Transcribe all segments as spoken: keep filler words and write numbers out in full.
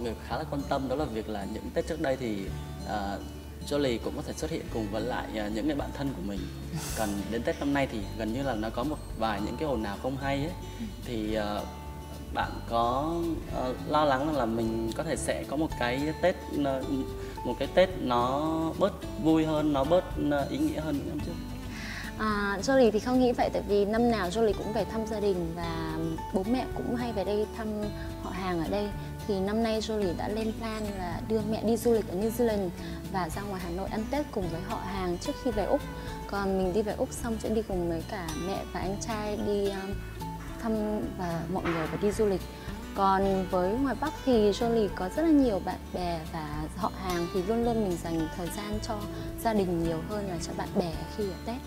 người khá là quan tâm, đó là việc là những Tết trước đây thì uh, Jolie cũng có thể xuất hiện cùng với lại uh, những người bạn thân của mình. Còn đến Tết năm nay thì gần như là nó có một vài những cái ồn ào không hay ấy. Thì uh, bạn có uh, lo lắng là mình có thể sẽ có một cái Tết uh, một cái Tết nó bớt vui hơn, nó bớt uh, ý nghĩa hơn những năm trước? À, Jolie thì không nghĩ vậy, tại vì năm nào Jolie cũng về thăm gia đình và bố mẹ cũng hay về đây thăm họ hàng ở đây. Thì năm nay Jolie đã lên plan là đưa mẹ đi du lịch ở New Zealand và ra ngoài Hà Nội ăn Tết cùng với họ hàng trước khi về Úc. Còn mình đi về Úc xong sẽ đi cùng với cả mẹ và anh trai đi um, thăm và mọi người và đi du lịch. Còn với ngoài Bắc thì Jolie có rất là nhiều bạn bè và họ hàng, thì luôn luôn mình dành thời gian cho gia đình nhiều hơn là cho bạn bè khi ở Tết.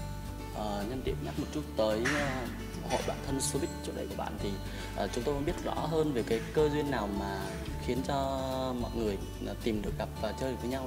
Ờ, nhân tiện nhắc một chút tới uh, hội bạn thân showbiz trước đây của bạn thì uh, chúng tôi muốn biết rõ hơn về cái cơ duyên nào mà khiến cho mọi người uh, tìm được gặp và chơi được với nhau.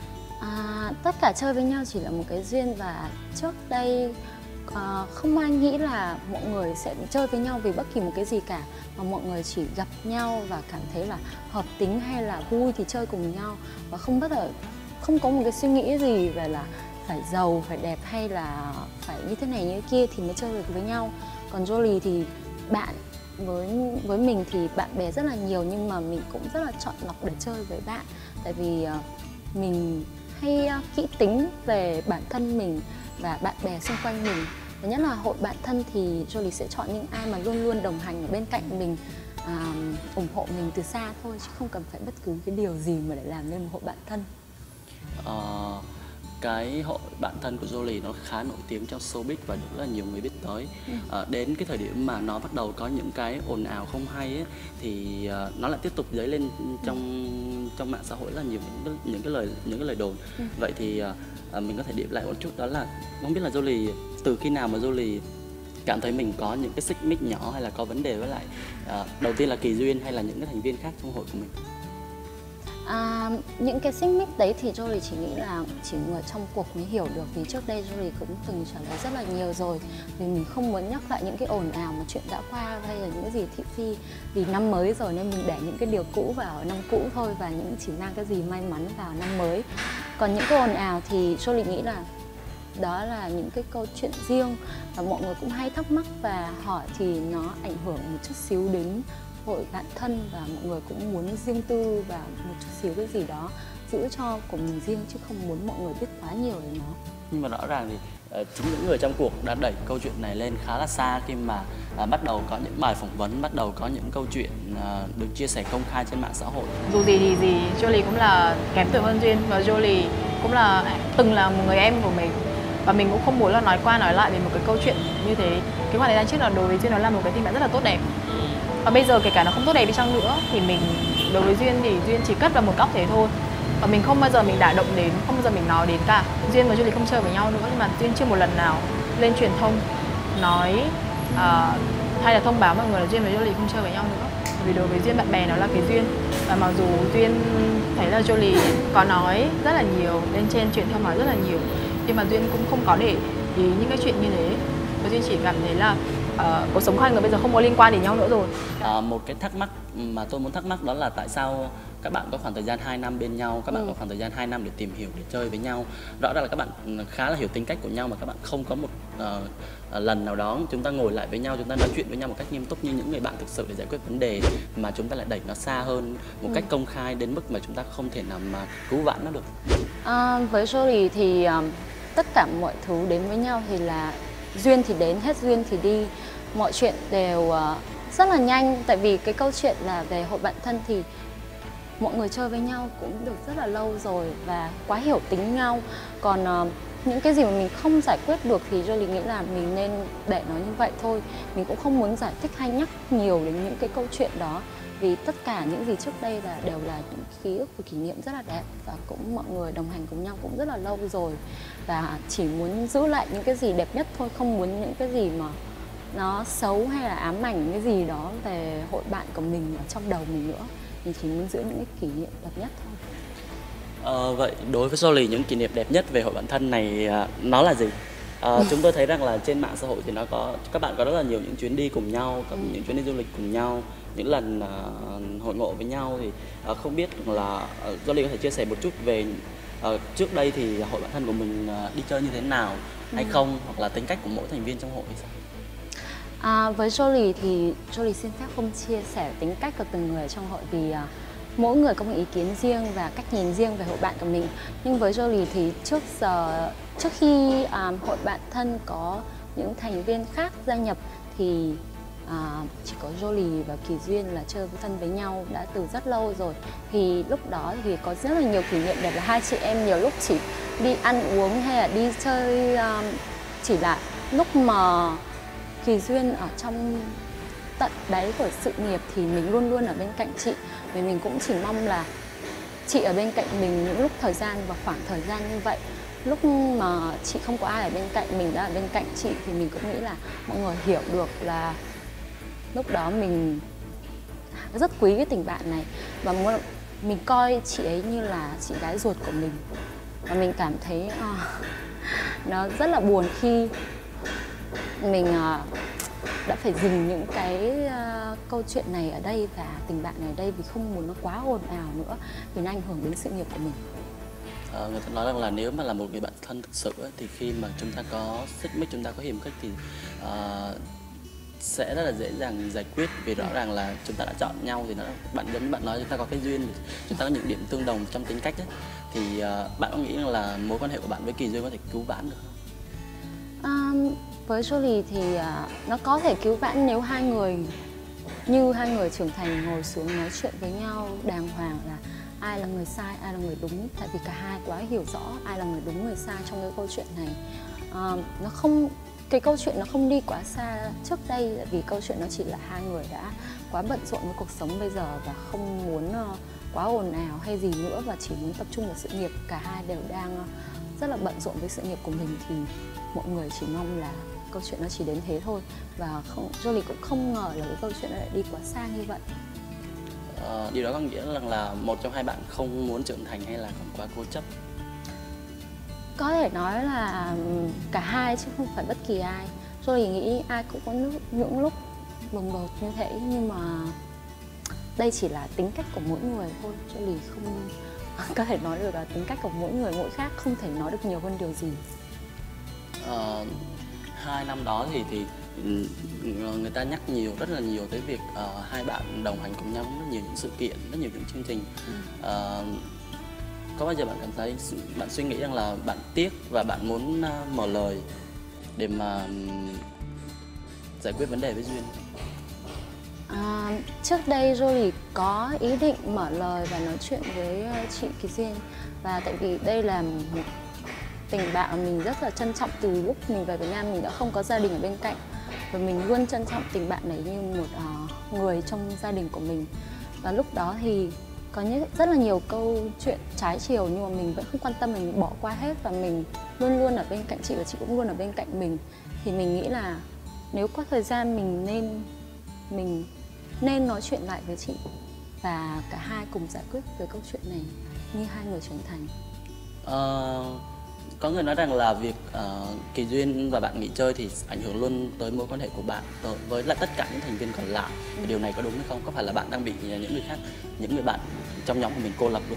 À, tất cả chơi với nhau chỉ là một cái duyên, và trước đây uh, không ai nghĩ là mọi người sẽ chơi với nhau vì bất kỳ một cái gì cả, mà mọi người chỉ gặp nhau và cảm thấy là hợp tính hay là vui thì chơi cùng nhau, và không bất giờ không có một cái suy nghĩ gì về là phải giàu, phải đẹp hay là phải như thế này như thế kia thì mới chơi được với nhau. Còn Jolie thì bạn với với mình thì bạn bè rất là nhiều, nhưng mà mình cũng rất là chọn lọc để chơi với bạn, tại vì uh, mình hay uh, kỹ tính về bản thân mình và bạn bè xung quanh mình. Và nhất là hội bạn thân thì Jolie sẽ chọn những ai mà luôn luôn đồng hành ở bên cạnh mình, uh, ủng hộ mình từ xa thôi, chứ không cần phải bất cứ cái điều gì mà để làm nên một hội bạn thân. Uh... Cái hội bạn thân của Jolie nó khá nổi tiếng trong showbiz và được rất là nhiều người biết tới. Ừ. À, đến cái thời điểm mà nó bắt đầu có những cái ồn ào không hay ấy, thì uh, nó lại tiếp tục dấy lên trong ừ. trong mạng xã hội rất là nhiều những, những cái lời những cái lời đồn. Ừ. Vậy thì uh, mình có thể điểm lại một chút, đó là không biết là Jolie từ khi nào mà Jolie cảm thấy mình có những cái xích mích nhỏ hay là có vấn đề với lại uh, đầu tiên là Kỳ Duyên hay là những cái thành viên khác trong hội của mình? À, những cái xích mích đấy thì Jolie chỉ nghĩ là chỉ người trong cuộc mới hiểu được, vì trước đây Jolie cũng từng trả lời rất là nhiều rồi. Vì mình không muốn nhắc lại những cái ồn ào mà chuyện đã qua hay là những cái gì thị phi, vì năm mới rồi nên mình để những cái điều cũ vào năm cũ thôi, và những chỉ mang cái gì may mắn vào năm mới. Còn những cái ồn ào thì Jolie nghĩ là đó là những cái câu chuyện riêng và mọi người cũng hay thắc mắc và hỏi, thì nó ảnh hưởng một chút xíu đến hội bạn thân và mọi người cũng muốn riêng tư và một chút xíu cái gì đó giữ cho của mình riêng, chứ không muốn mọi người biết quá nhiều về nó. Nhưng mà rõ ràng thì uh, chính những người trong cuộc đã đẩy câu chuyện này lên khá là xa khi mà uh, bắt đầu có những bài phỏng vấn, bắt đầu có những câu chuyện uh, được chia sẻ công khai trên mạng xã hội. Dù gì thì gì, Jolie cũng là kém tuổi hơn Duyên, và Jolie cũng là từng là một người em của mình, và mình cũng không muốn là nói qua nói lại về một cái câu chuyện như thế. Cái khoảng thời gian trước là đối với Duyên nó là một cái tình bạn rất là tốt đẹp. Và bây giờ kể cả nó không tốt đẹp đi chăng nữa thì mình, đối với Duyên thì Duyên chỉ cất vào một góc thế thôi. Và mình không bao giờ mình đả động đến, không bao giờ mình nói đến cả. Duyên và Jolie không chơi với nhau nữa, nhưng mà Duyên chưa một lần nào lên truyền thông nói uh, hay là thông báo mọi người là Duyên và Jolie không chơi với nhau nữa. Vì đối với Duyên bạn bè nó là cái duyên. Và mặc dù Duyên thấy là Jolie có nói rất là nhiều, lên trên truyền thông nói rất là nhiều, nhưng mà Duyên cũng không có để ý những cái chuyện như thế. Và Duyên chỉ cảm thấy là Uh, cuộc sống của hai người bây giờ không có liên quan đến nhau nữa rồi. À, một cái thắc mắc mà tôi muốn thắc mắc đó là tại sao các bạn có khoảng thời gian hai năm bên nhau, các bạn ừ. có khoảng thời gian hai năm để tìm hiểu, để chơi với nhau. Rõ ràng là các bạn khá là hiểu tính cách của nhau, mà các bạn không có một uh, lần nào đó chúng ta ngồi lại với nhau, chúng ta nói chuyện với nhau một cách nghiêm túc như những người bạn thực sự để giải quyết vấn đề, mà chúng ta lại đẩy nó xa hơn một ừ. cách công khai đến mức mà chúng ta không thể nào mà cứu vãn nó được. À, với Jolie thì uh, tất cả mọi thứ đến với nhau thì là duyên thì đến, hết duyên thì đi. Mọi chuyện đều uh, rất là nhanh, tại vì cái câu chuyện là về hội bạn thân thì mọi người chơi với nhau cũng được rất là lâu rồi và quá hiểu tính nhau. Còn uh, những cái gì mà mình không giải quyết được thì Jolie nghĩ là mình nên để nó như vậy thôi. Mình cũng không muốn giải thích hay nhắc nhiều đến những cái câu chuyện đó, vì tất cả những gì trước đây là đều là những ký ức và kỷ niệm rất là đẹp, và cũng mọi người đồng hành cùng nhau cũng rất là lâu rồi, và chỉ muốn giữ lại những cái gì đẹp nhất thôi, không muốn những cái gì mà nó xấu hay là ám ảnh cái gì đó về hội bạn của mình ở trong đầu mình nữa. Mình chỉ muốn giữ những cái kỷ niệm đẹp nhất thôi. Ờ, vậy đối với Jolie những kỷ niệm đẹp nhất về hội bạn thân này nó là gì? À, chúng tôi thấy rằng là trên mạng xã hội thì nó có các bạn có rất là nhiều những chuyến đi cùng nhau, có những chuyến đi du lịch cùng nhau, những lần uh, hội ngộ với nhau. Thì uh, không biết là uh, Jolie có thể chia sẻ một chút về uh, trước đây thì hội bạn thân của mình uh, đi chơi như thế nào hay không, hoặc là tính cách của mỗi thành viên trong hội thì sao? À, với Jolie thì Jolie xin phép không chia sẻ tính cách của từng người trong hội vì uh, mỗi người có một ý kiến riêng và cách nhìn riêng về hội bạn của mình. Nhưng với Jolie thì trước giờ, trước khi um, hội bạn thân có những thành viên khác gia nhập thì uh, chỉ có Jolie và Kỳ Duyên là chơi thân với nhau đã từ rất lâu rồi. Thì lúc đó thì có rất là nhiều kỷ niệm đẹp, là hai chị em nhiều lúc chỉ đi ăn uống hay là đi chơi, um, chỉ là lúc mà Kỳ Duyên ở trong tận đáy của sự nghiệp thì mình luôn luôn ở bên cạnh chị. Vì mình cũng chỉ mong là chị ở bên cạnh mình những lúc thời gian và khoảng thời gian như vậy. Lúc mà chị không có ai ở bên cạnh, mình đã ở bên cạnh chị thì mình cũng nghĩ là mọi người hiểu được là lúc đó mình rất quý cái tình bạn này. Và mình coi chị ấy như là chị gái ruột của mình. Và mình cảm thấy uh, nó rất là buồn khi mình uh, đã phải dừng những cái uh, câu chuyện này ở đây và tình bạn này ở đây vì không muốn nó quá ồn ào nữa, vì nó ảnh hưởng đến sự nghiệp của mình. À, người ta nói rằng là nếu mà là một người bạn thân thực sự ấy, thì khi mà chúng ta có xích mích, chúng ta có hiềm khích thì uh, sẽ rất là dễ dàng giải quyết, vì rõ ràng là chúng ta đã chọn nhau thì nó bạn giống như bạn nói, chúng ta có cái duyên, chúng ta có những điểm tương đồng trong tính cách ấy. Thì uh, bạn có nghĩ rằng là mối quan hệ của bạn với Kỳ Duyên có thể cứu vãn được không? Um, với Jolie thì uh, nó có thể cứu vãn nếu hai người như hai người trưởng thành ngồi xuống nói chuyện với nhau đàng hoàng là ai là người sai, ai là người đúng. Tại vì cả hai quá hiểu rõ ai là người đúng, người sai trong cái câu chuyện này. uh, Nó không, cái câu chuyện nó không đi quá xa trước đây, tại vì câu chuyện nó chỉ là hai người đã quá bận rộn với cuộc sống bây giờ và không muốn uh, quá ồn ào hay gì nữa, và chỉ muốn tập trung vào sự nghiệp. Cả hai đều đang uh, rất là bận rộn với sự nghiệp của mình, thì mọi người chỉ mong là câu chuyện nó chỉ đến thế thôi. Và không, Jolie cũng không ngờ là cái câu chuyện nó lại đi quá xa như vậy. À, điều đó có nghĩa rằng là một trong hai bạn không muốn trưởng thành hay là còn quá cố chấp? Có thể nói là cả hai chứ không phải bất kỳ ai. Jolie nghĩ ai cũng có những lúc bồng bột như thế, nhưng mà đây chỉ là tính cách của mỗi người thôi. Jolie không có thể nói được là tính cách của mỗi người mỗi khác, không thể nói được nhiều hơn điều gì. Uh, hai năm đó thì thì người ta nhắc nhiều, rất là nhiều tới việc uh, hai bạn đồng hành cùng nhau rất nhiều những sự kiện, rất nhiều những chương trình. Uh, có bao giờ bạn cảm thấy, bạn suy nghĩ rằng là bạn tiếc và bạn muốn uh, mở lời để mà um, giải quyết vấn đề với Duyên? À, trước đây Jolie có ý định mở lời và nói chuyện với chị Kỳ Duyên, và tại vì đây là một tình bạn mà mình rất là trân trọng. Từ lúc mình về Việt Nam mình đã không có gia đình ở bên cạnh, và mình luôn trân trọng tình bạn này như một uh, người trong gia đình của mình. Và lúc đó thì có những, rất là nhiều câu chuyện trái chiều, nhưng mà mình vẫn không quan tâm, mình bỏ qua hết và mình luôn luôn ở bên cạnh chị và chị cũng luôn ở bên cạnh mình. Thì mình nghĩ là nếu có thời gian mình nên mình nên nói chuyện lại với chị và cả hai cùng giải quyết về câu chuyện này như hai người trưởng thành. Uh... Có người nói rằng là việc uh, Kỳ Duyên và bạn nghỉ chơi thì ảnh hưởng luôn tới mối quan hệ của bạn với lại tất cả những thành viên còn lại. ừ. Điều này có đúng hay không? Có phải là bạn đang bị những người khác, những người bạn trong nhóm của mình cô lập luôn?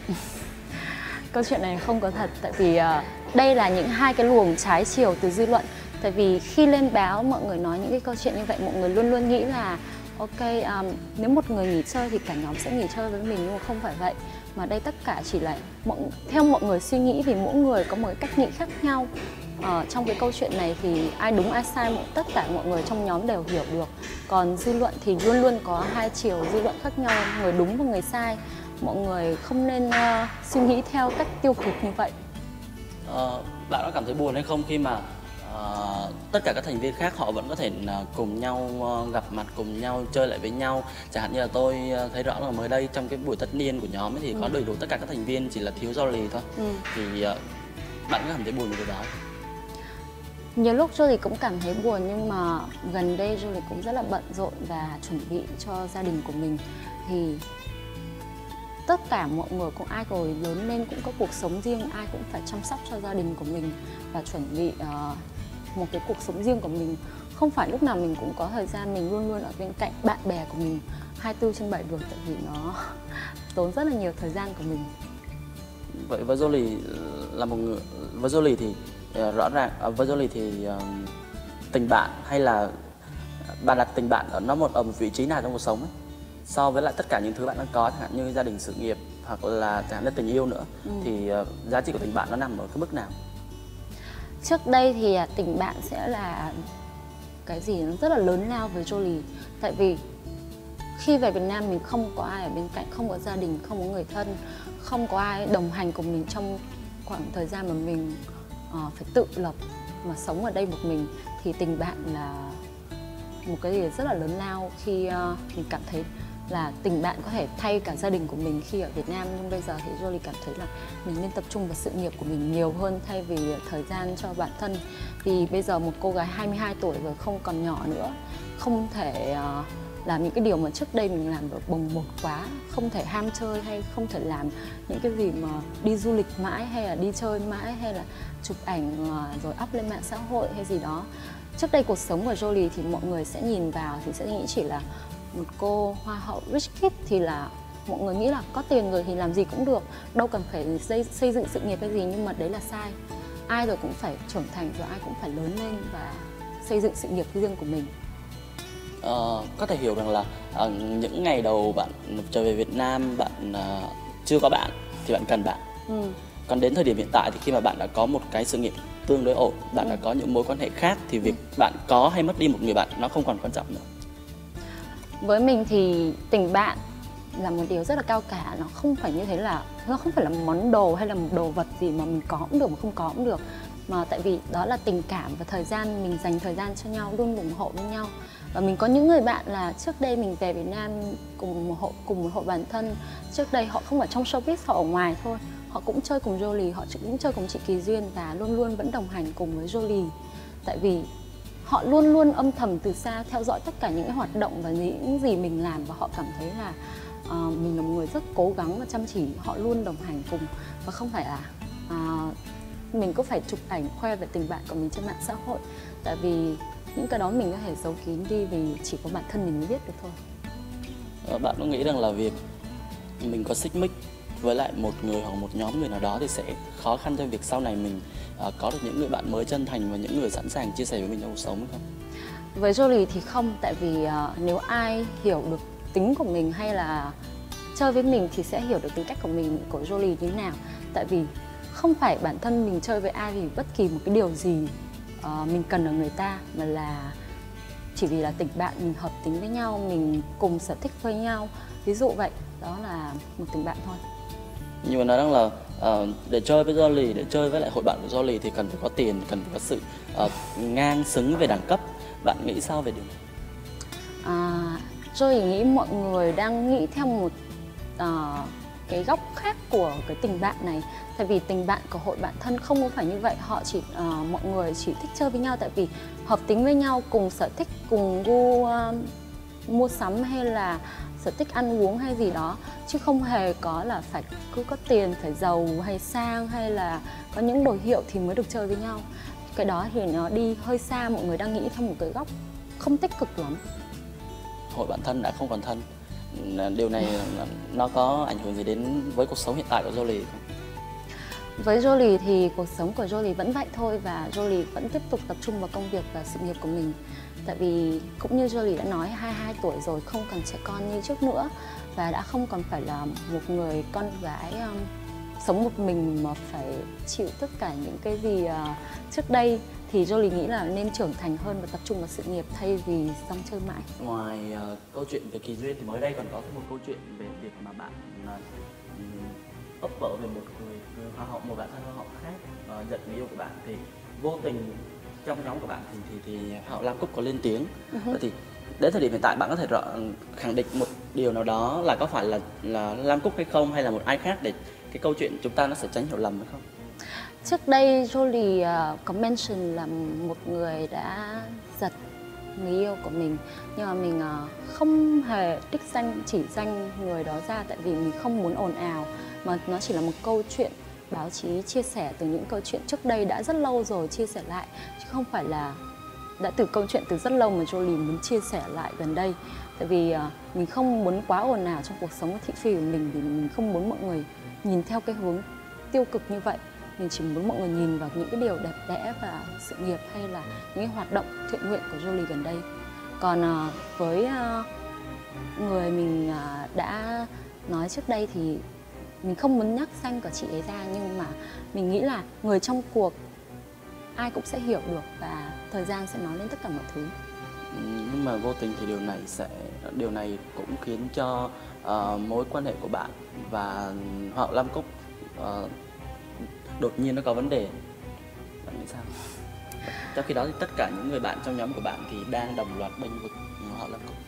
Câu chuyện này không có thật, tại vì uh, đây là những hai cái luồng trái chiều từ dư luận. Tại vì khi lên báo mọi người nói những cái câu chuyện như vậy, mọi người luôn luôn nghĩ là ok, um, nếu một người nghỉ chơi thì cả nhóm sẽ nghỉ chơi với mình, nhưng mà không phải vậy. Mà đây tất cả chỉ là mọi, theo mọi người suy nghĩ, vì mỗi người có một cái cách nghĩ khác nhau. Ờ, trong cái câu chuyện này thì ai đúng ai sai tất cả mọi người trong nhóm đều hiểu được. Còn dư luận thì luôn luôn có hai chiều dư luận khác nhau, người đúng và người sai. Mọi người không nên uh, suy nghĩ theo cách tiêu cực như vậy. Ờ, bạn có cảm thấy buồn hay không khi mà Uh, tất cả các thành viên khác họ vẫn có thể uh, cùng nhau uh, gặp mặt, cùng nhau chơi lại với nhau? Chẳng hạn như là tôi uh, thấy rõ là mới đây trong cái buổi tất niên của nhóm ấy thì ừ. có đầy đủ tất cả các thành viên, chỉ là thiếu Jolie thôi. ừ. Thì uh, bạn có cảm thấy buồn về điều đó? Nhiều lúc Jolie cũng cảm thấy buồn, nhưng mà gần đây Jolie cũng rất là bận rộn và chuẩn bị cho gia đình của mình. Thì tất cả mọi người cũng ai rồi lớn lên cũng có cuộc sống riêng, ai cũng phải chăm sóc cho gia đình của mình và chuẩn bị uh, một cái cuộc sống riêng của mình. Không phải lúc nào mình cũng có thời gian mình luôn luôn ở bên cạnh bạn bè của mình hai mươi bốn trên bảy được, tại vì nó tốn rất là nhiều thời gian của mình. Vậy với Jolie là một người, với Jolie thì uh, rõ ràng uh, với Jolie thì uh, tình bạn hay là bạn đặt tình bạn ở nó một ở một vị trí nào trong cuộc sống ấy, so với lại tất cả những thứ bạn đang có, chẳng hạn như gia đình, sự nghiệp hoặc là chẳng hạn như tình yêu nữa, ừ. thì uh, giá trị của tình bạn nó nằm ở cái mức nào? Trước đây thì tình bạn sẽ là cái gì nó rất là lớn lao với Jolie, tại vì khi về Việt Nam mình không có ai ở bên cạnh, không có gia đình, không có người thân, không có ai đồng hành cùng mình trong khoảng thời gian mà mình uh, phải tự lập mà sống ở đây một mình, thì tình bạn là một cái gì rất là lớn lao. Khi uh, mình cảm thấy là tình bạn có thể thay cả gia đình của mình khi ở Việt Nam, nhưng bây giờ thì Jolie cảm thấy là mình nên tập trung vào sự nghiệp của mình nhiều hơn thay vì thời gian cho bản thân. Vì bây giờ một cô gái hai mươi hai tuổi rồi, không còn nhỏ nữa, không thể uh, làm những cái điều mà trước đây mình làm được bồng bột quá, không thể ham chơi hay không thể làm những cái gì mà đi du lịch mãi hay là đi chơi mãi hay là chụp ảnh uh, rồi up lên mạng xã hội hay gì đó. Trước đây cuộc sống của Jolie thì mọi người sẽ nhìn vào thì sẽ nghĩ chỉ là một cô hoa hậu rich kid, thì là mọi người nghĩ là có tiền rồi thì làm gì cũng được, đâu cần phải xây, xây dựng sự nghiệp hay gì, nhưng mà đấy là sai. Ai rồi cũng phải trưởng thành, rồi ai cũng phải lớn lên và xây dựng sự nghiệp riêng của mình. Ờ, có thể hiểu rằng là uh, những ngày đầu bạn trở về Việt Nam, bạn uh, chưa có bạn thì bạn cần bạn. Ừ. Còn đến thời điểm hiện tại thì khi mà bạn đã có một cái sự nghiệp tương đối ổn, bạn ừ. đã có những mối quan hệ khác, thì việc ừ. bạn có hay mất đi một người bạn nó không còn quan trọng nữa. Với mình thì tình bạn là một điều rất là cao cả, nó không phải như thế, là nó không phải là một món đồ hay là một đồ vật gì mà mình có cũng được mà không có cũng được, mà tại vì đó là tình cảm và thời gian mình dành thời gian cho nhau, luôn ủng hộ với nhau. Và mình có những người bạn là trước đây mình về Việt Nam cùng một hội cùng một hội bản thân, trước đây họ không ở trong showbiz, họ ở ngoài thôi, họ cũng chơi cùng Jolie, họ cũng chơi cùng chị Kỳ Duyên và luôn luôn vẫn đồng hành cùng với Jolie, tại vì họ luôn luôn âm thầm từ xa theo dõi tất cả những cái hoạt động và những gì mình làm, và họ cảm thấy là uh, mình là một người rất cố gắng và chăm chỉ. Họ luôn đồng hành cùng, và không phải là uh, mình cứ phải chụp ảnh khoe về tình bạn của mình trên mạng xã hội, tại vì những cái đó mình có thể giấu kín đi vì chỉ có bản thân mình mới biết được thôi. uh, Bạn có nghĩ rằng là việc mình có xích mích với lại một người hoặc một nhóm người nào đó thì sẽ khó khăn cho việc sau này mình uh, có được những người bạn mới chân thành và những người sẵn sàng chia sẻ với mình trong cuộc sống hay không? Với Jolie thì không, tại vì uh, nếu ai hiểu được tính của mình hay là chơi với mình thì sẽ hiểu được tính cách của mình, của Jolie như thế nào. Tại vì không phải bản thân mình chơi với ai vì bất kỳ một cái điều gì uh, mình cần ở người ta, mà là chỉ vì là tình bạn, mình hợp tính với nhau, mình cùng sở thích với nhau, ví dụ vậy, đó là một tình bạn thôi. Nhưng mà nói rằng là uh, để chơi với Jolie, để chơi với lại hội bạn của Jolie thì cần phải có tiền, cần phải có sự uh, ngang xứng về đẳng cấp. Bạn nghĩ sao về điều này? À, Jolie nghĩ mọi người đang nghĩ theo một uh, cái góc khác của cái tình bạn này. Tại vì tình bạn của hội bạn thân không có phải như vậy. Họ chỉ uh, mọi người chỉ thích chơi với nhau tại vì hợp tính với nhau, cùng sở thích, cùng gu uh, mua sắm hay là sở thích ăn uống hay gì đó, chứ không hề có là phải cứ có tiền, phải giàu hay sang hay là có những đồ hiệu thì mới được chơi với nhau. Cái đó thì nó đi hơi xa, mọi người đang nghĩ theo một cái góc không tích cực lắm. Hội bạn thân đã không còn thân, điều này nó có ảnh hưởng gì đến với cuộc sống hiện tại của Jolie không? Với Jolie thì cuộc sống của Jolie vẫn vậy thôi, và Jolie vẫn tiếp tục tập trung vào công việc và sự nghiệp của mình. Tại vì cũng như Jolie đã nói, hai mươi hai tuổi rồi, không còn trẻ con như trước nữa, và đã không còn phải là một người con gái um, sống một mình mà phải chịu tất cả những cái gì uh, trước đây. Thì Jolie nghĩ là nên trưởng thành hơn và tập trung vào sự nghiệp thay vì xong chơi mãi. Ngoài uh, câu chuyện về Kỳ Duyên thì mới đây còn có một câu chuyện về việc mà bạn uh, ấp vợ về một người, người hoa hậu, một bạn thân hoa hậu khác uh, giật người yêu của bạn, thì vô tình trong nhóm của bạn thì thì, thì họ Lam Cúc có lên tiếng. Uh-huh. Thì đến thời điểm hiện tại bạn có thể rõ, khẳng định một điều nào đó là có phải là là Lam Cúc hay không, hay là một ai khác, để cái câu chuyện chúng ta nó sẽ tránh hiểu lầm hay không? Trước đây Jolie uh, có mention là một người đã giật người yêu của mình, nhưng mà mình uh, không hề đích danh chỉ danh người đó ra, tại vì mình không muốn ồn ào, mà nó chỉ là một câu chuyện báo chí chia sẻ từ những câu chuyện trước đây đã rất lâu rồi chia sẻ lại, chứ không phải là đã từ câu chuyện từ rất lâu mà Jolie muốn chia sẻ lại gần đây. Tại vì uh, mình không muốn quá ồn ào trong cuộc sống thị phi của mình, vì mình không muốn mọi người nhìn theo cái hướng tiêu cực như vậy. Mình chỉ muốn mọi người nhìn vào những cái điều đẹp đẽ và sự nghiệp hay là những cái hoạt động thiện nguyện của Jolie gần đây. Còn uh, với uh, người mình uh, đã nói trước đây thì mình không muốn nhắc danh của chị ấy ra, nhưng mà mình nghĩ là người trong cuộc ai cũng sẽ hiểu được và thời gian sẽ nói lên tất cả mọi thứ. Nhưng mà vô tình thì điều này sẽ điều này cũng khiến cho uh, mối quan hệ của bạn và Hoa hậu Lam Cúc uh, đột nhiên nó có vấn đề. Bạn nghĩ sao? Trong khi đó thì tất cả những người bạn trong nhóm của bạn thì đang đồng loạt bênh vực Hoa hậu Lam Cúc.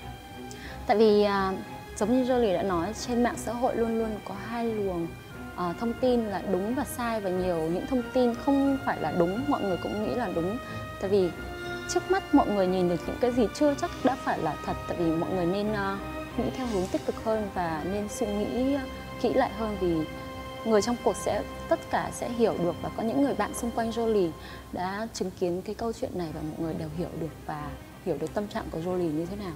Tại vì uh, giống như Jolie đã nói, trên mạng xã hội luôn luôn có hai luồng uh, thông tin là đúng và sai, và nhiều những thông tin không phải là đúng mọi người cũng nghĩ là đúng. Tại vì trước mắt mọi người nhìn được những cái gì chưa chắc đã phải là thật. Tại vì mọi người nên uh, nghĩ theo hướng tích cực hơn và nên suy nghĩ kỹ lại hơn, vì người trong cuộc sẽ tất cả sẽ hiểu được, và có những người bạn xung quanh Jolie đã chứng kiến cái câu chuyện này và mọi người đều hiểu được và hiểu được tâm trạng của Jolie như thế nào.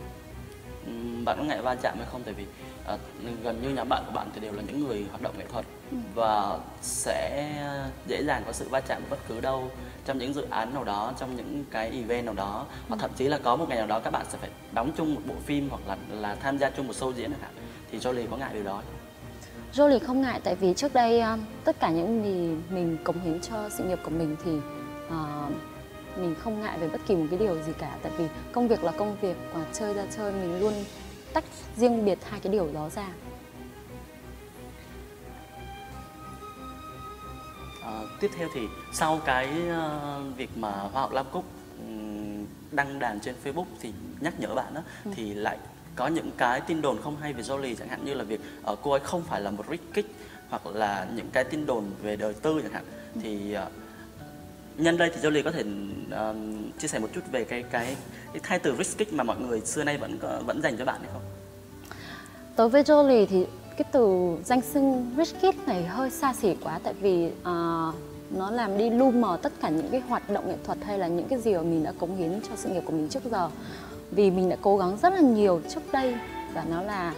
Bạn có ngại va chạm hay không? Tại vì uh, gần như nhóm bạn của bạn thì đều là những người hoạt động nghệ thuật ừ. và sẽ dễ dàng có sự va chạm bất cứ đâu, trong những dự án nào đó, trong những cái event nào đó, ừ. hoặc thậm chí là có một ngày nào đó các bạn sẽ phải đóng chung một bộ phim hoặc là là tham gia chung một show diễn chẳng hạn. Thì Jolie có ngại điều đó không? Jolie không ngại, tại vì trước đây tất cả những gì mình cống hiến cho sự nghiệp của mình thì uh, mình không ngại về bất kỳ một cái điều gì cả. Tại vì công việc là công việc và chơi ra chơi, mình luôn tách riêng biệt hai cái điều đó ra. À, tiếp theo thì sau cái uh, việc mà Hoa hậu Lam Cúc um, đăng đàn trên Facebook thì nhắc nhở bạn đó, ừ. thì lại có những cái tin đồn không hay về Jolie, chẳng hạn như là việc uh, cô ấy không phải là một rich kid, hoặc là những cái tin đồn về đời tư chẳng hạn. ừ. Thì uh, nhân đây thì Jolie có thể uh, chia sẻ một chút về cái cái cái thay từ rich kid mà mọi người xưa nay vẫn vẫn dành cho bạn hay không? Đối với Jolie thì cái từ danh xưng rich kid này hơi xa xỉ quá, tại vì uh, nó làm đi lu mờ tất cả những cái hoạt động nghệ thuật hay là những cái gì mà mình đã cống hiến cho sự nghiệp của mình trước giờ. Vì mình đã cố gắng rất là nhiều trước đây, và nó là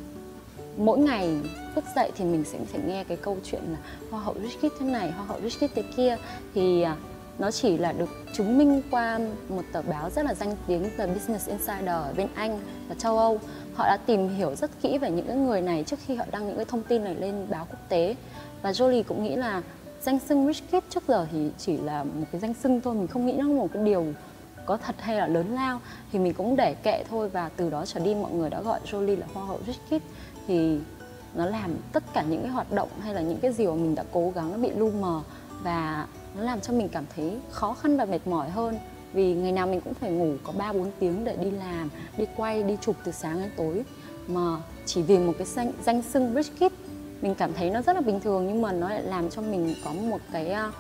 mỗi ngày thức dậy thì mình sẽ phải nghe cái câu chuyện là Hoa hậu rich kid thế này, Hoa hậu rich kid thế kia. Thì uh, nó chỉ là được chứng minh qua một tờ báo rất là danh tiếng, tờ Business Insider ở bên Anh và châu Âu. Họ đã tìm hiểu rất kỹ về những cái người này trước khi họ đăng những cái thông tin này lên báo quốc tế. Và Jolie cũng nghĩ là danh xưng rich kid trước giờ thì chỉ là một cái danh xưng thôi, mình không nghĩ nó là một cái điều có thật hay là lớn lao, thì mình cũng để kệ thôi. Và từ đó trở đi mọi người đã gọi Jolie là Hoa hậu rich kid, thì nó làm tất cả những cái hoạt động hay là những cái gì mà mình đã cố gắng nó bị lu mờ, và nó làm cho mình cảm thấy khó khăn và mệt mỏi hơn. Vì ngày nào mình cũng phải ngủ có ba bốn tiếng để đi làm, đi quay, đi chụp từ sáng đến tối. Mà chỉ vì một cái danh, danh xưng rich kid, mình cảm thấy nó rất là bình thường, nhưng mà nó lại làm cho mình có một cái uh,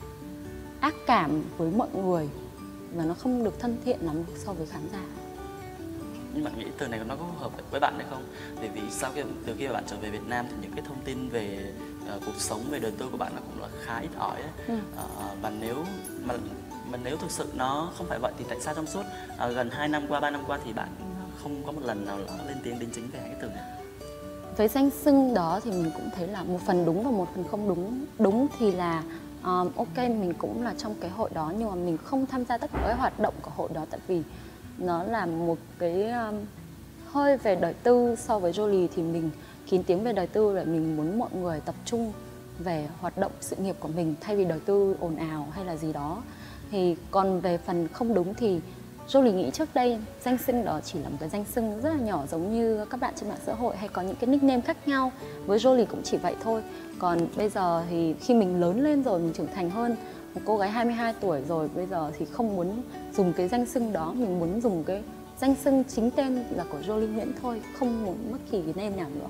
ác cảm với mọi người, và nó không được thân thiện lắm so với khán giả. Nhưng bạn nghĩ từ này nó có phù hợp với bạn hay không? Bởi vì sau khi từ khi mà bạn trở về Việt Nam thì những cái thông tin về uh, cuộc sống, về đời tư của bạn nó cũng là khá ít ỏi ấy. Ừ. Uh, và nếu mà mà nếu thực sự nó không phải vậy thì tại sao trong suốt uh, gần hai năm qua, ba năm qua thì bạn không có một lần nào lên tiếng đính chính về cái từ này? Với danh xưng đó thì mình cũng thấy là một phần đúng và một phần không đúng. Đúng thì là um, ok, mình cũng là trong cái hội đó, nhưng mà mình không tham gia tất cả các hoạt động của hội đó, tại vì nó là một cái um, hơi về đời tư. So với Jolie thì mình kín tiếng về đời tư, để mình muốn mọi người tập trung về hoạt động sự nghiệp của mình thay vì đời tư ồn ào hay là gì đó. Thì còn về phần không đúng thì Jolie nghĩ trước đây danh xưng đó chỉ là một cái danh xưng rất là nhỏ, giống như các bạn trên mạng xã hội hay có những cái nickname khác nhau. Với Jolie cũng chỉ vậy thôi. Còn bây giờ thì khi mình lớn lên rồi, mình trưởng thành hơn, một cô gái hai mươi hai tuổi rồi, bây giờ thì không muốn dùng cái danh xưng đó, mình muốn dùng cái danh xưng chính tên là của Jolie Nguyễn thôi, không muốn bất kỳ cái name nào nữa.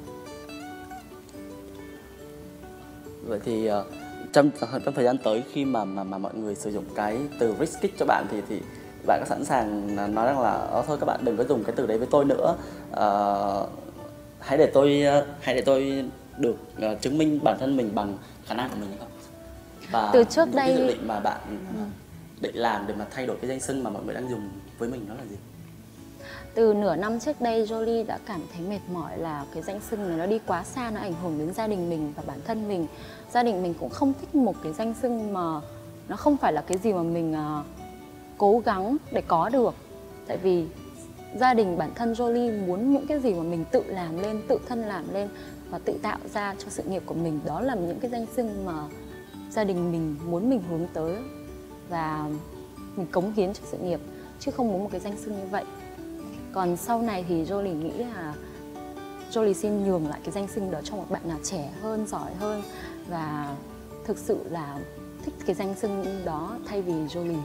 Vậy thì uh, trong trong thời gian tới khi mà mà mà mọi người sử dụng cái từ rich kid cho bạn thì thì bạn có sẵn sàng nói rằng là ờ, thôi các bạn đừng có dùng cái từ đấy với tôi nữa, uh, hãy để tôi uh, hãy để tôi được uh, chứng minh bản thân mình bằng khả năng của mình hay không? Và từ trước những đây cái dự định mà bạn ừ. định làm để mà thay đổi cái danh xưng mà mọi người đang dùng với mình đó là gì? Từ nửa năm trước đây, Jolie đã cảm thấy mệt mỏi là cái danh xưng này nó đi quá xa, nó ảnh hưởng đến gia đình mình và bản thân mình. Gia đình mình cũng không thích một cái danh xưng mà nó không phải là cái gì mà mình uh, cố gắng để có được. Tại vì gia đình bản thân Jolie muốn những cái gì mà mình tự làm lên, tự thân làm lên và tự tạo ra cho sự nghiệp của mình. Đó là những cái danh xưng mà gia đình mình muốn mình hướng tới và mình cống hiến cho sự nghiệp, chứ không muốn một cái danh xưng như vậy. Còn sau này thì Jolie nghĩ là Jolie xin nhường lại cái danh xưng đó cho một bạn nào trẻ hơn, giỏi hơn và thực sự là thích cái danh xưng đó thay vì Jolie.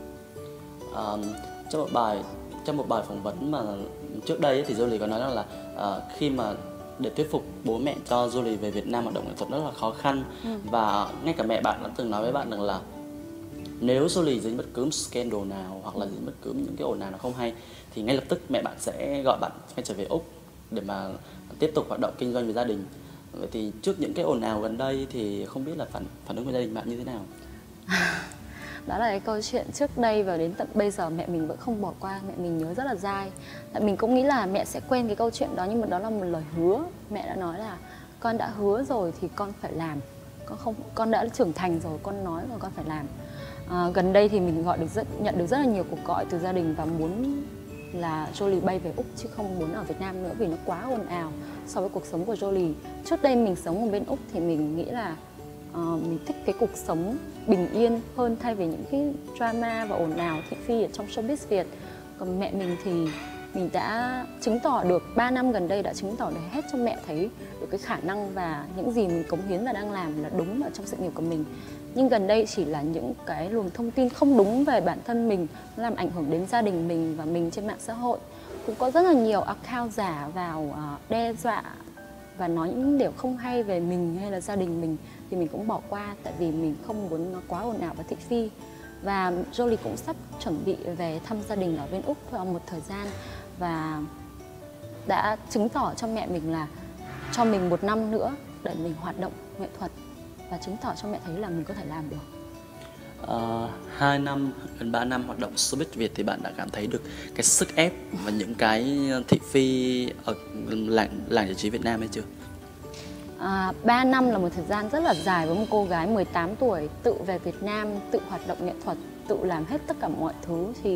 Um, trong một bài trong một bài phỏng vấn mà trước đây ấy, thì Jolie có nói rằng là uh, khi mà để thuyết phục bố mẹ cho Jolie về Việt Nam hoạt động nghệ thuật rất là khó khăn. ừ. Và ngay cả mẹ bạn đã từng nói với bạn rằng là nếu Jolie dính bất cứ scandal nào hoặc là dính bất cứ những cái ồn nào nó không hay thì ngay lập tức mẹ bạn sẽ gọi bạn quay trở về Úc để mà tiếp tục hoạt động kinh doanh với gia đình. Vậy thì trước những cái ồn ào gần đây thì không biết là phản phản ứng của gia đình bạn như thế nào? Đó là cái câu chuyện trước đây và đến tận bây giờ mẹ mình vẫn không bỏ qua, mẹ mình nhớ rất là dai. Tại mình cũng nghĩ là mẹ sẽ quên cái câu chuyện đó, nhưng mà đó là một lời hứa. Mẹ đã nói là con đã hứa rồi thì con phải làm. Con không, con đã trưởng thành rồi, con nói và con phải làm. À, gần đây thì mình gọi được rất, nhận được rất là nhiều cuộc gọi từ gia đình và muốn là Jolie bay về Úc chứ không muốn ở Việt Nam nữa vì nó quá ồn ào so với cuộc sống của Jolie. Trước đây mình sống ở bên Úc thì mình nghĩ là uh, mình thích cái cuộc sống bình yên hơn thay vì những cái drama và ồn ào thị phi ở trong showbiz Việt. Còn mẹ mình thì mình đã chứng tỏ được, ba năm gần đây đã chứng tỏ được hết cho mẹ thấy được cái khả năng và những gì mình cống hiến và đang làm là đúng ở trong sự nghiệp của mình. Nhưng gần đây chỉ là những cái luồng thông tin không đúng về bản thân mình, nó làm ảnh hưởng đến gia đình mình và mình trên mạng xã hội. Cũng có rất là nhiều account giả vào uh, đe dọa và nói những điều không hay về mình hay là gia đình mình, thì mình cũng bỏ qua tại vì mình không muốn nó quá ồn ào và thị phi. Và Jolie cũng sắp chuẩn bị về thăm gia đình ở bên Úc trong một thời gian và đã chứng tỏ cho mẹ mình là cho mình một năm nữa để mình hoạt động nghệ thuật và chứng tỏ cho mẹ thấy là mình có thể làm được. Uh, hai năm, gần ba năm hoạt động showbiz Việt thì bạn đã cảm thấy được cái sức ép và những cái thị phi ở làng, làng giải trí Việt Nam hay chưa? À, ba năm là một thời gian rất là dài với một cô gái mười tám tuổi tự về Việt Nam, tự hoạt động nghệ thuật, tự làm hết tất cả mọi thứ thì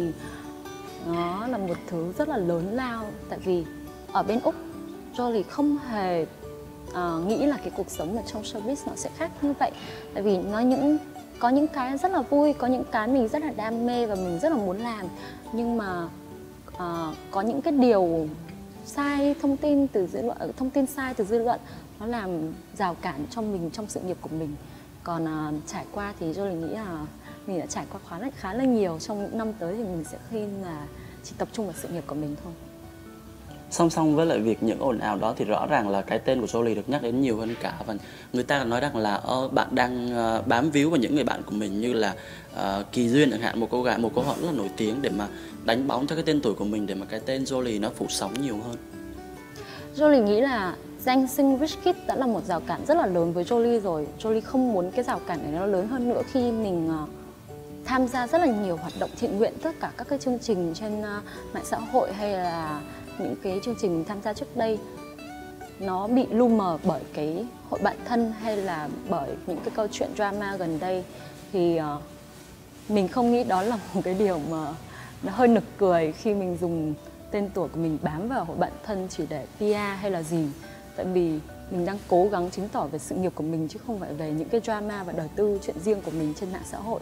nó là một thứ rất là lớn lao. Tại vì ở bên Úc, Jolie không hề uh, nghĩ là cái cuộc sống ở trong showbiz nó sẽ khác như vậy. Tại vì nó những có những cái rất là vui, có những cái mình rất là đam mê và mình rất là muốn làm. Nhưng mà uh, có những cái điều sai thông tin từ dư luận, thông tin sai từ dư luận nó làm rào cản cho mình trong sự nghiệp của mình. Còn uh, trải qua thì Jolie nghĩ là mình đã trải qua khá là, khá là nhiều. Trong những năm tới thì mình sẽ khuyên là chỉ tập trung vào sự nghiệp của mình thôi. Song song với lại việc những ồn ào đó thì rõ ràng là cái tên của Jolie được nhắc đến nhiều hơn cả. Và người ta nói rằng là ờ, bạn đang uh, bám víu vào những người bạn của mình như là uh, Kỳ Duyên chẳng hạn, một cô gái, một cô họ rất là nổi tiếng để mà đánh bóng cho cái tên tuổi của mình, để mà cái tên Jolie nó phủ sóng nhiều hơn. Jolie nghĩ là danh xưng Rich Kid đã là một rào cản rất là lớn với Jolie rồi. Jolie không muốn cái rào cản này nó lớn hơn nữa khi mình uh, tham gia rất là nhiều hoạt động thiện nguyện, tất cả các cái chương trình trên uh, mạng xã hội hay là những cái chương trình mình tham gia trước đây nó bị lu mờ bởi cái hội bạn thân hay là bởi những cái câu chuyện drama gần đây. Thì uh, mình không nghĩ đó là một cái điều mà nó hơi nực cười khi mình dùng tên tuổi của mình bám vào hội bạn thân chỉ để pê e hay là gì. Tại vì mình đang cố gắng chứng tỏ về sự nghiệp của mình chứ không phải về những cái drama và đời tư, chuyện riêng của mình trên mạng xã hội.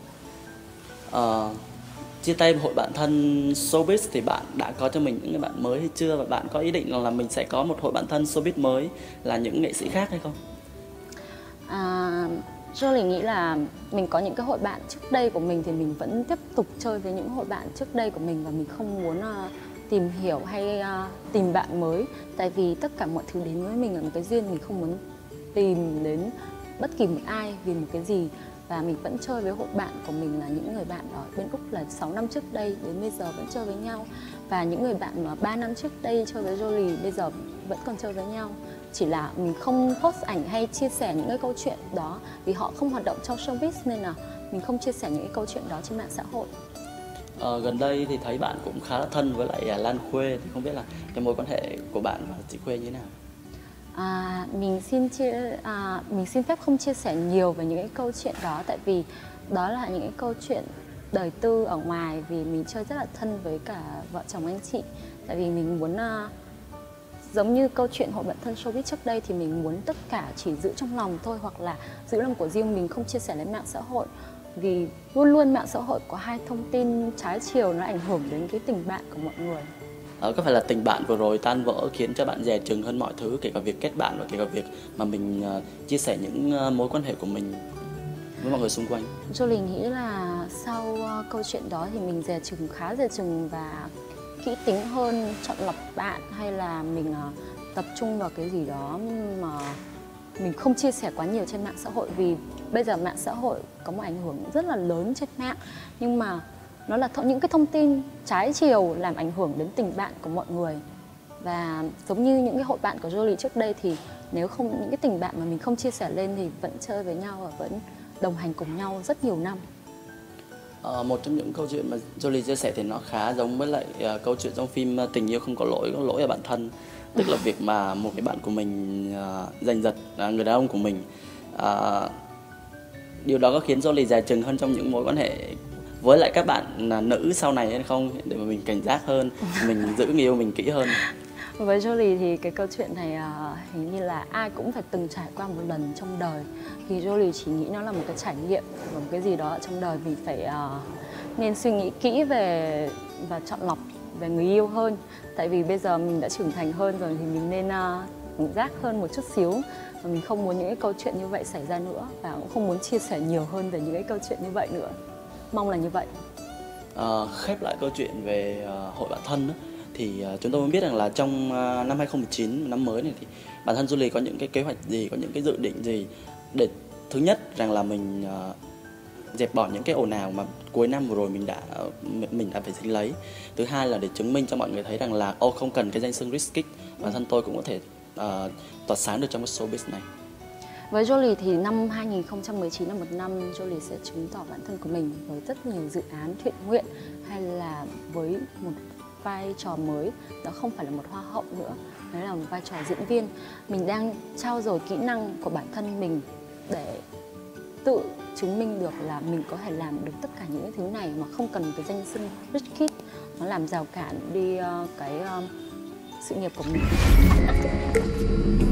Uh, chia tay với hội bạn thân showbiz thì bạn đã có cho mình những người bạn mới hay chưa? Và bạn có ý định là mình sẽ có một hội bạn thân showbiz mới là những nghệ sĩ khác hay không? À, Jolie nghĩ là mình có những cái hội bạn trước đây của mình thì mình vẫn tiếp tục chơi với những hội bạn trước đây của mình và mình không muốn uh, tìm hiểu hay uh, tìm bạn mới. Tại vì tất cả mọi thứ đến với mình là một cái duyên, mình không muốn tìm đến bất kỳ một ai vì một cái gì. và mình vẫn chơi với hội bạn của mình là những người bạn ở bên Úc là sáu năm trước đây đến bây giờ vẫn chơi với nhau, và những người bạn mà ba năm trước đây chơi với Jolie bây giờ vẫn còn chơi với nhau. Chỉ là mình không post ảnh hay chia sẻ những cái câu chuyện đó vì họ không hoạt động trong showbiz, nên là mình không chia sẻ những cái câu chuyện đó trên mạng xã hội. Ờ, gần đây thì thấy bạn cũng khá là thân với lại à, Lan Khuê, thì không biết là cái mối quan hệ của bạn và chị Khuê như thế nào? À, mình xin chia à, mình xin phép không chia sẻ nhiều về những cái câu chuyện đó, tại vì đó là những cái câu chuyện đời tư ở ngoài, vì mình chơi rất là thân với cả vợ chồng anh chị. Tại vì mình muốn à, giống như câu chuyện hội bạn thân showbiz trước đây thì mình muốn tất cả chỉ giữ trong lòng thôi, hoặc là giữ lòng của riêng mình, không chia sẻ lên mạng xã hội. Vì luôn luôn mạng xã hội có hai thông tin trái chiều, nó ảnh hưởng đến cái tình bạn của mọi người. Ờ, có phải là tình bạn vừa rồi tan vỡ khiến cho bạn dè chừng hơn mọi thứ, kể cả việc kết bạn và kể cả việc mà mình uh, chia sẻ những uh, mối quan hệ của mình với mọi người xung quanh? Jolie nghĩ là sau uh, câu chuyện đó thì mình dè chừng, khá dè chừng và kỹ tính hơn, chọn lọc bạn, hay là mình uh, tập trung vào cái gì đó mà mình không chia sẻ quá nhiều trên mạng xã hội. Vì bây giờ mạng xã hội có một ảnh hưởng rất là lớn trên mạng, nhưng mà nó là những cái thông tin trái chiều làm ảnh hưởng đến tình bạn của mọi người. Và giống như những cái hội bạn của Jolie trước đây thì nếu không những cái tình bạn mà mình không chia sẻ lên thì vẫn chơi với nhau và vẫn đồng hành cùng nhau rất nhiều năm. Ờ, một trong những câu chuyện mà Jolie chia sẻ thì nó khá giống với lại uh, câu chuyện trong phim uh, Tình yêu không có lỗi, có lỗi ở bản thân. Tức là việc mà một cái bạn của mình uh, giành giật uh, người đàn ông của mình. Uh, điều đó có khiến Jolie dè chừng hơn trong những mối quan hệ với lại các bạn uh, nữ sau này hay không, để mà mình cảnh giác hơn, mình giữ người yêu mình kỹ hơn? Với Jolie thì cái câu chuyện này uh, hình như là ai cũng phải từng trải qua một lần trong đời. Thì Jolie chỉ nghĩ nó là một cái trải nghiệm và một cái gì đó trong đời mình phải uh, nên suy nghĩ kỹ về và chọn lọc về người yêu hơn. Tại vì bây giờ mình đã trưởng thành hơn rồi thì mình nên uh, cảnh giác hơn một chút xíu, và mình không muốn những cái câu chuyện như vậy xảy ra nữa, và cũng không muốn chia sẻ nhiều hơn về những cái câu chuyện như vậy nữa. Mong là như vậy. Uh, khép lại câu chuyện về uh, hội bạn thân đó, thì uh, chúng tôi muốn biết rằng là trong uh, năm hai không một chín, năm mới này, thì bản thân Jolie có những cái kế hoạch gì, có những cái dự định gì để thứ nhất rằng là mình uh, dẹp bỏ những cái ồn ào mà cuối năm vừa rồi mình đã uh, mình đã phải dính lấy. Thứ hai là để chứng minh cho mọi người thấy rằng là ô, không cần cái danh xưng Rich Kid, bản thân tôi cũng có thể uh, tỏa sáng được trong cái showbiz này. Với Jolie thì năm hai không một chín là một năm Jolie sẽ chứng tỏ bản thân của mình với rất nhiều dự án thiện nguyện, hay là với một vai trò mới. Đó không phải là một hoa hậu nữa, đó là một vai trò diễn viên. Mình đang trau dồi kỹ năng của bản thân mình để tự chứng minh được là mình có thể làm được tất cả những thứ này mà không cần cái danh xưng Rich Kid nó làm rào cản đi uh, cái uh, sự nghiệp của mình.